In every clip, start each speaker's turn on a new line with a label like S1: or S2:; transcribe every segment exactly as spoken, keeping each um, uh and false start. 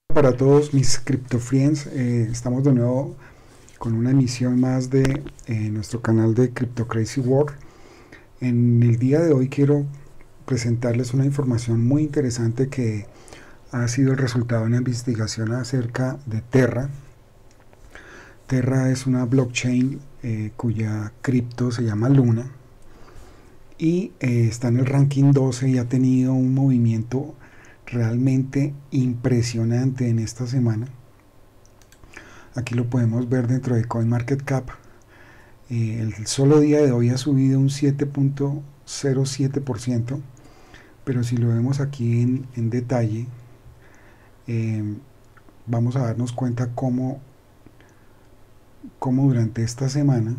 S1: Para todos mis CryptoFriends, eh, estamos de nuevo con una emisión más de eh, nuestro canal de Crypto Crazy World. En el día de hoy quiero presentarles una información muy interesante que ha sido el resultado de una investigación acerca de Terra. Terra es una blockchain eh, cuya cripto se llama Luna y eh, está en el ranking doce y ha tenido un movimiento realmente impresionante en esta semana. Aquí lo podemos ver dentro de CoinMarketCap. Eh, el solo día de hoy ha subido un siete punto cero siete por ciento, pero si lo vemos aquí en, en detalle, eh, vamos a darnos cuenta cómo, cómo durante esta semana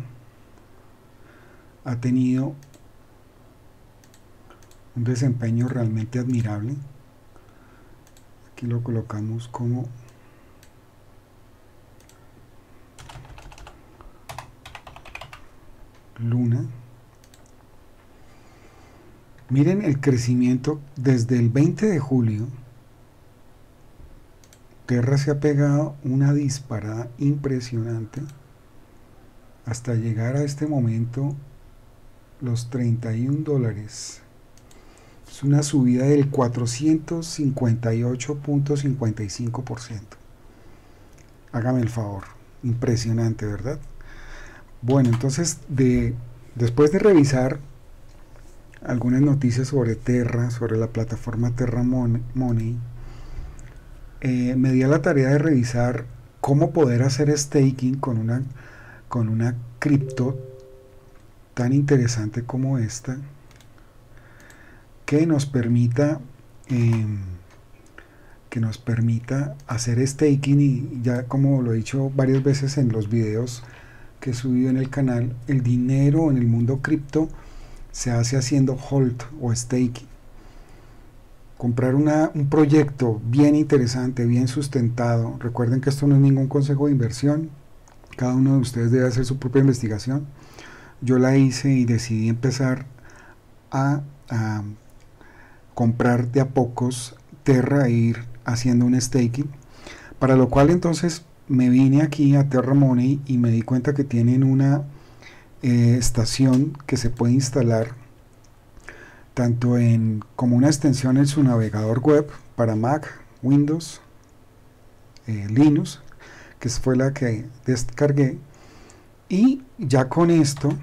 S1: ha tenido un desempeño realmente admirable. Aquí lo colocamos como Luna. Miren el crecimiento desde el veinte de julio. Terra se ha pegado una disparada impresionante hasta llegar a este momento los treinta y un dólares. Es una subida del cuatrocientos cincuenta y ocho punto cincuenta y cinco por ciento. Hágame el favor, impresionante, ¿verdad? Bueno, entonces de, después de revisar algunas noticias sobre Terra, sobre la plataforma Terra Money, eh, me di a la tarea de revisar cómo poder hacer staking con una, con una cripto tan interesante como esta, que nos permita eh, que nos permita hacer staking. Y ya, como lo he dicho varias veces en los videos que he subido en el canal, el dinero en el mundo cripto se hace haciendo hold o staking. Comprar una, un proyecto bien interesante, bien sustentado. Recuerden que esto no es ningún consejo de inversión, cada uno de ustedes debe hacer su propia investigación. Yo la hice y decidí empezar a, a comprar de a pocos Terra e ir haciendo un staking, para lo cual entonces me vine aquí a Terra Money y me di cuenta que tienen una eh, estación que se puede instalar tanto en como una extensión en su navegador web para Mac, Windows, eh, Linux, que fue la que descargué, y ya con esto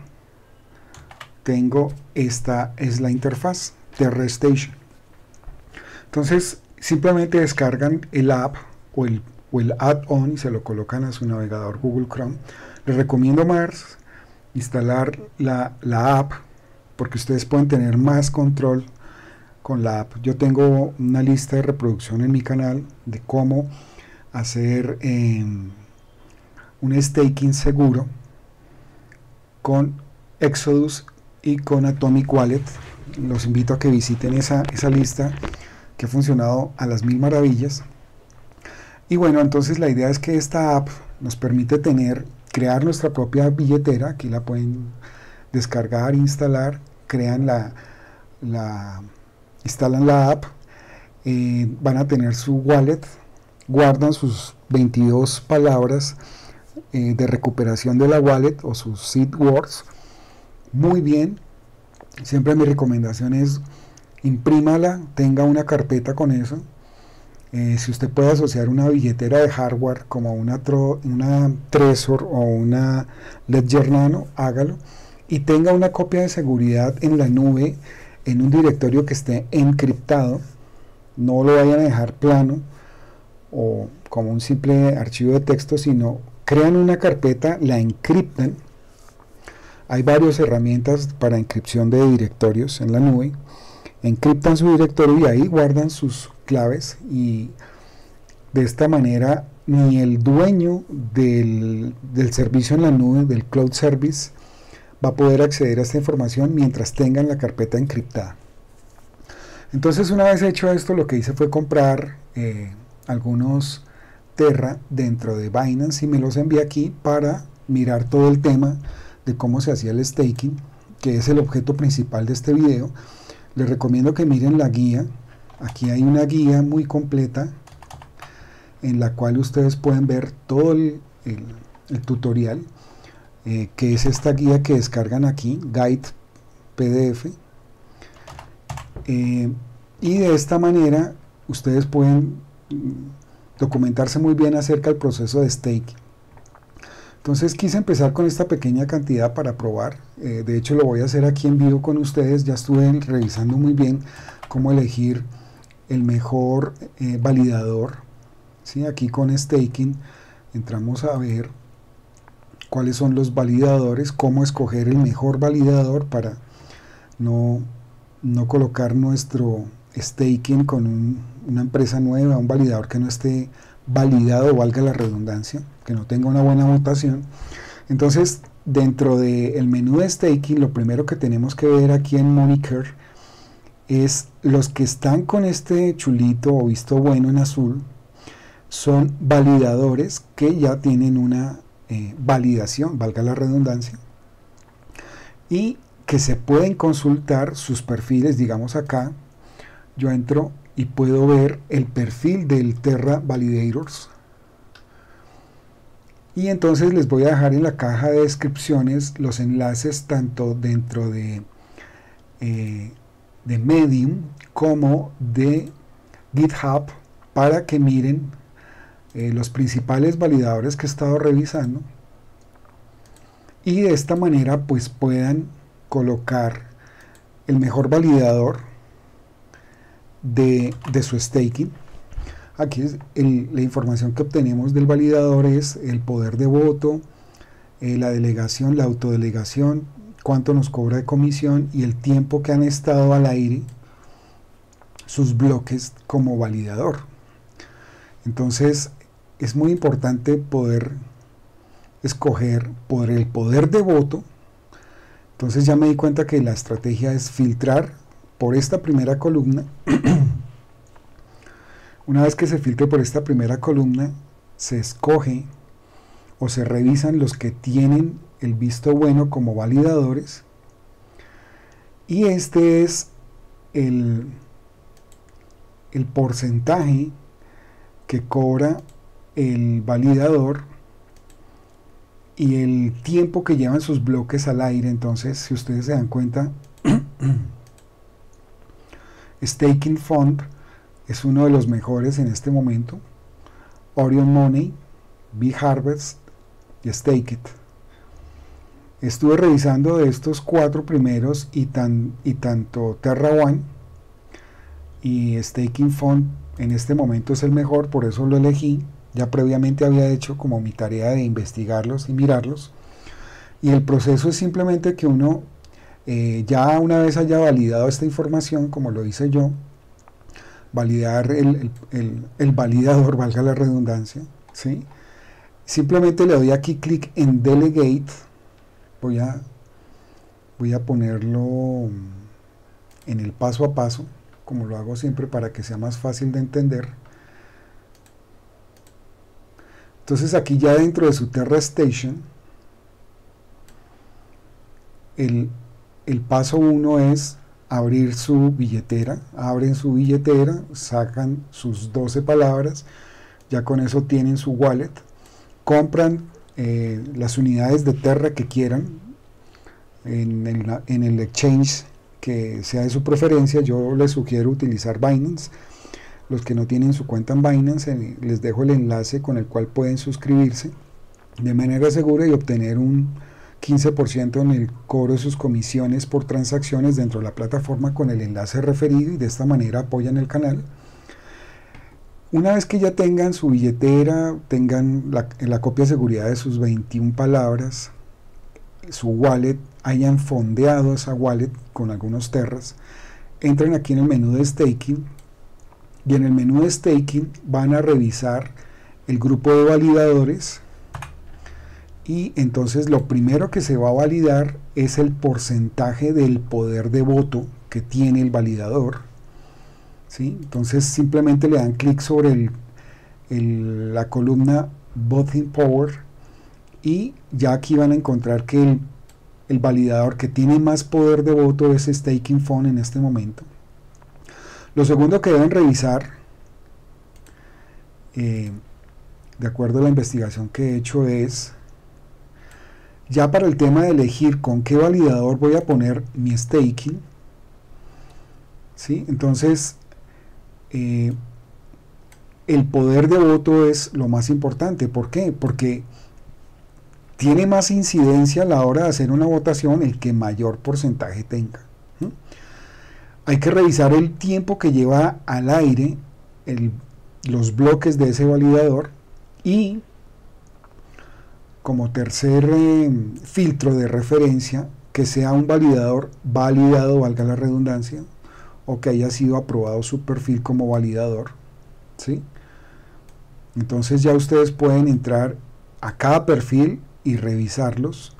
S1: tengo, esta es la interfaz Terra Station. Entonces simplemente descargan el app o el, o el add-on y se lo colocan a su navegador Google Chrome. Les recomiendo más instalar la, la app, porque ustedes pueden tener más control con la app. Yo tengo una lista de reproducción en mi canal de cómo hacer eh, un staking seguro con Exodus y con Atomic Wallet. Los invito a que visiten esa, esa lista, que ha funcionado a las mil maravillas. Y bueno, entonces la idea es que esta app nos permite tener, crear nuestra propia billetera. Aquí la pueden descargar, instalar, crean la, la instalan la app, eh, van a tener su wallet, guardan sus veintidós palabras eh, de recuperación de la wallet o sus seed words. Muy bien, siempre mi recomendación es imprímala, tenga una carpeta con eso. Eh, si usted puede asociar una billetera de hardware como una, tro, una Trezor o una Ledger Nano, hágalo, y tenga una copia de seguridad en la nube, en un directorio que esté encriptado. No lo vayan a dejar plano o como un simple archivo de texto, sino crean una carpeta, la encriptan. Hay varias herramientas para encripción de directorios en la nube. Encriptan su directorio y ahí guardan sus claves, y de esta manera ni el dueño del, del servicio en la nube, del cloud service, va a poder acceder a esta información mientras tengan la carpeta encriptada. Entonces, una vez hecho esto, lo que hice fue comprar eh, algunos Terra dentro de Binance y me los envié aquí para mirar todo el tema de cómo se hacía el staking, que es el objeto principal de este video. Les recomiendo que miren la guía. Aquí hay una guía muy completa en la cual ustedes pueden ver todo el, el, el tutorial, eh, que es esta guía que descargan aquí, Guide P D F, eh, y de esta manera ustedes pueden documentarse muy bien acerca del proceso de staking. Entonces quise empezar con esta pequeña cantidad para probar, eh, de hecho lo voy a hacer aquí en vivo con ustedes. Ya estuve revisando muy bien cómo elegir el mejor eh, validador, ¿sí? Aquí con staking entramos a ver cuáles son los validadores, cómo escoger el mejor validador para no, no colocar nuestro staking con un, una empresa nueva, un validador que no esté validado, valga la redundancia, que no tenga una buena votación. Entonces, dentro del menú de staking, lo primero que tenemos que ver aquí en Moniker es los que están con este chulito o visto bueno en azul, son validadores que ya tienen una eh, validación, valga la redundancia, y que se pueden consultar sus perfiles. Digamos acá, yo entro y puedo ver el perfil del Terra Validators, y entonces les voy a dejar en la caja de descripciones los enlaces tanto dentro de, eh, de Medium como de GitHub para que miren eh, los principales validadores que he estado revisando, y de esta manera pues puedan colocar el mejor validador de, de su staking. Aquí es el, la información que obtenemos del validador es el poder de voto, eh, la delegación, la autodelegación, cuánto nos cobra de comisión y el tiempo que han estado al aire sus bloques como validador. Entonces es muy importante poder escoger por el poder de voto. Entonces ya me di cuenta que la estrategia es filtrar por esta primera columna. Una vez que se filtre por esta primera columna, se escoge o se revisan los que tienen el visto bueno como validadores, y este es el, el porcentaje que cobra el validador y el tiempo que llevan sus bloques al aire. Entonces, si ustedes se dan cuenta, Staking Fund es uno de los mejores en este momento, Orion Money, BHarvest y Stakeit. Estuve revisando de estos cuatro primeros y, tan, y tanto TerraOne y Staking Fund en este momento es el mejor, por eso lo elegí. Ya previamente había hecho como mi tarea de investigarlos y mirarlos, y el proceso es simplemente que uno eh, ya una vez haya validado esta información, como lo hice yo, validar el, el, el, el validador, valga la redundancia, ¿sí? Simplemente le doy aquí clic en Delegate. Voy a, voy a ponerlo en el paso a paso, como lo hago siempre para que sea más fácil de entender. Entonces aquí ya dentro de su Terra Station, el, el paso uno es abrir su billetera. Abren su billetera, sacan sus doce palabras, ya con eso tienen su wallet, compran eh, las unidades de Terra que quieran en el, en el exchange que sea de su preferencia. Yo les sugiero utilizar Binance. Los que no tienen su cuenta en Binance, eh, les dejo el enlace con el cual pueden suscribirse de manera segura y obtener un quince por ciento en el cobro de sus comisiones por transacciones dentro de la plataforma con el enlace referido, y de esta manera apoyan el canal. Una vez que ya tengan su billetera, tengan la, la copia de seguridad de sus veintiuna palabras, su wallet, hayan fondeado esa wallet con algunos terras, entran aquí en el menú de staking, y en el menú de staking van a revisar el grupo de validadores, y entonces lo primero que se va a validar es el porcentaje del poder de voto que tiene el validador, ¿sí? Entonces simplemente le dan clic sobre el, el, la columna Voting Power, y ya aquí van a encontrar que el, el validador que tiene más poder de voto es Staking Fund en este momento. Lo segundo que deben revisar eh, de acuerdo a la investigación que he hecho, es ya para el tema de elegir con qué validador voy a poner mi staking, ¿sí? Entonces, eh, el poder de voto es lo más importante. ¿Por qué? Porque tiene más incidencia a la hora de hacer una votación el que mayor porcentaje tenga. ¿Mm? Hay que revisar el tiempo que lleva al aire el, los bloques de ese validador, y como tercer eh, filtro de referencia, que sea un validador validado, valga la redundancia, o que haya sido aprobado su perfil como validador, ¿sí? Entonces ya ustedes pueden entrar a cada perfil y revisarlos.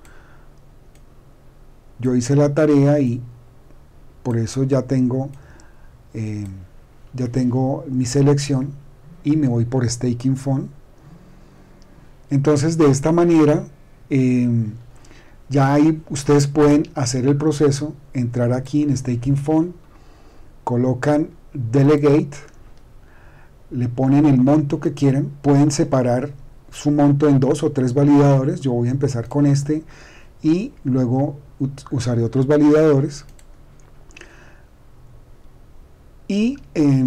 S1: Yo hice la tarea y por eso ya tengo eh, ya tengo mi selección y me voy por Staking Fund. Entonces de esta manera eh, ya ahí ustedes pueden hacer el proceso, entrar aquí en Staking Fund, colocan Delegate, le ponen el monto que quieran, pueden separar su monto en dos o tres validadores. Yo voy a empezar con este y luego usaré otros validadores. Y eh,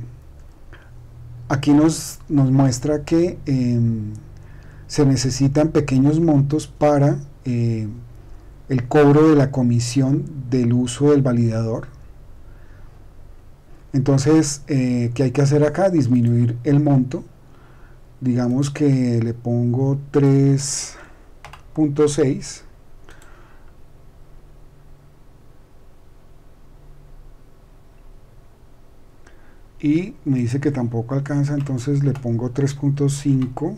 S1: aquí nos, nos muestra que eh, se necesitan pequeños montos para eh, el cobro de la comisión del uso del validador. Entonces, eh, ¿qué hay que hacer acá? Disminuir el monto. Digamos que le pongo tres punto seis. Y me dice que tampoco alcanza, entonces le pongo tres punto cinco.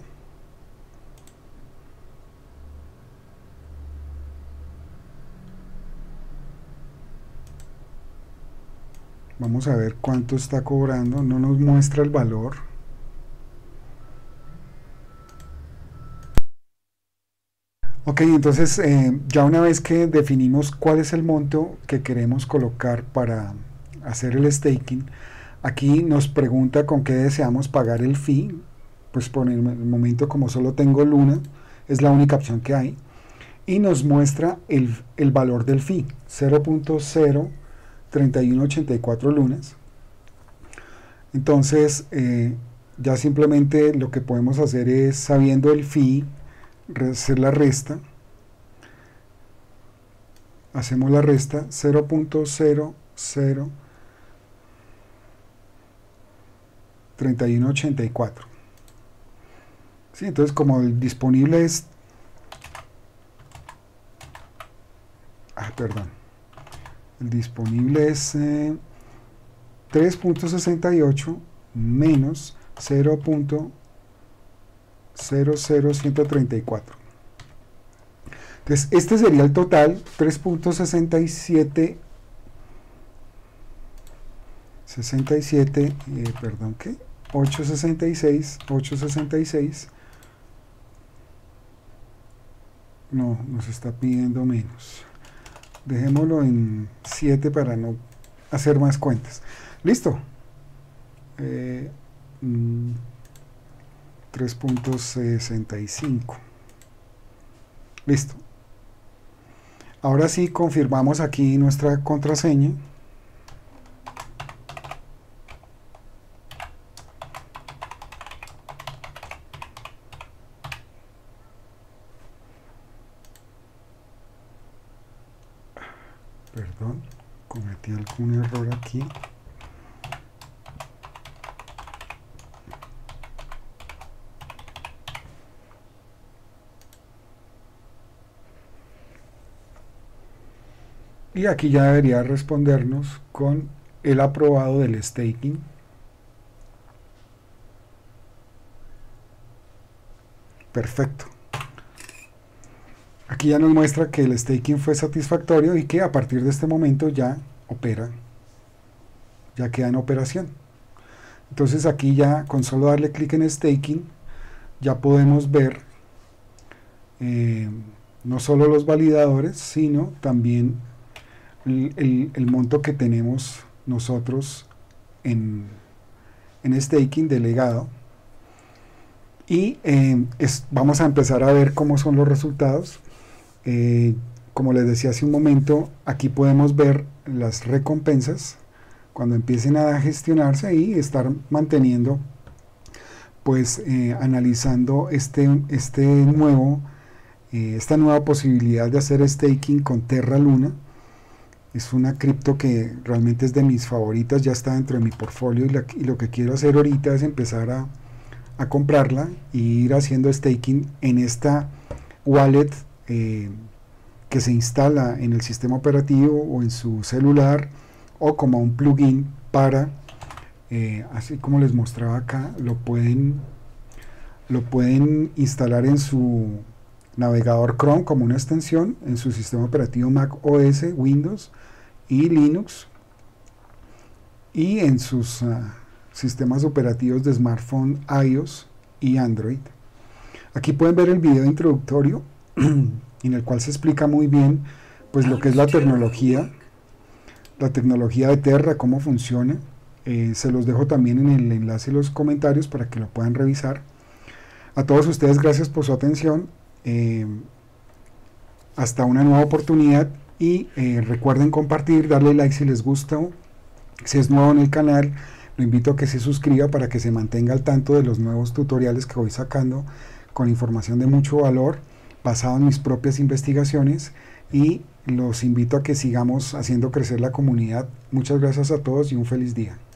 S1: Vamos a ver cuánto está cobrando, no nos muestra el valor. Ok, entonces eh, ya una vez que definimos cuál es el monto que queremos colocar para hacer el staking, aquí nos pregunta con qué deseamos pagar el fee. Pues por el momento, como solo tengo Luna, es la única opción que hay, y nos muestra el, el valor del fee, cero punto cero tres uno ocho cuatro lunas. Entonces eh, ya simplemente lo que podemos hacer es, sabiendo el fee, hacer la resta. Hacemos la resta, cero punto cero cero tres uno ocho cuatro. ¿Sí? Entonces, como el disponible es... Ah, perdón. El disponible es eh, tres punto sesenta y ocho menos cero punto cero cero uno tres cuatro. Entonces, este sería el total, tres punto sesenta y siete, sesenta y siete, eh, perdón, ¿qué? ochocientos sesenta y seis, ochocientos sesenta y seis. No, nos está pidiendo menos. Dejémoslo en siete para no hacer más cuentas. Listo. Eh, mm, tres punto sesenta y cinco. Listo. Ahora sí confirmamos aquí nuestra contraseña. Perdón, cometí algún error aquí. Y aquí ya debería respondernos con el aprobado del staking. Perfecto. Aquí ya nos muestra que el staking fue satisfactorio y que a partir de este momento ya opera, ya queda en operación. Entonces aquí ya con solo darle clic en staking ya podemos ver eh, no solo los validadores, sino también el, el, el monto que tenemos nosotros en, en staking delegado. Y eh, es, vamos a empezar a ver cómo son los resultados. Eh, como les decía hace un momento, aquí podemos ver las recompensas cuando empiecen a gestionarse y estar manteniendo, pues eh, analizando este, este nuevo, eh, esta nueva posibilidad de hacer staking con Terra Luna. Es una cripto que realmente es de mis favoritas, ya está dentro de mi portfolio, y, la, y lo que quiero hacer ahorita es empezar a, a comprarla e ir haciendo staking en esta wallet eh, que se instala en el sistema operativo o en su celular, o como un plugin para, eh, así como les mostraba acá, lo pueden, lo pueden instalar en su navegador Chrome como una extensión, en su sistema operativo Mac O S, Windows y Linux, y en sus uh, sistemas operativos de smartphone iOS y Android. Aquí pueden ver el video introductorio en el cual se explica muy bien pues lo que es la tecnología, la tecnología de Terra, cómo funciona. Eh, se los dejo también en el enlace en los comentarios para que lo puedan revisar. A todos ustedes, gracias por su atención. Eh, hasta una nueva oportunidad, y eh, recuerden compartir, darle like si les gusta. Si es nuevo en el canal, lo invito a que se suscriba para que se mantenga al tanto de los nuevos tutoriales que voy sacando con información de mucho valor basado en mis propias investigaciones, y los invito a que sigamos haciendo crecer la comunidad. Muchas gracias a todos y un feliz día.